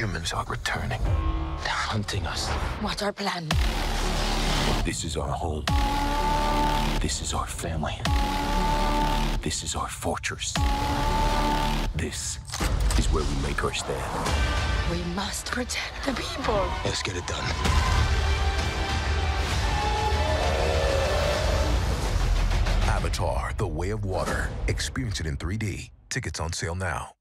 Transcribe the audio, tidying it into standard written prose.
humans are returning. They're hunting us. What's our plan? This is our home. This is our family. This is our fortress. This is where we make our stand. We must protect the people. Let's get it done. Avatar: The Way of Water. Experience it in 3D. Tickets on sale now.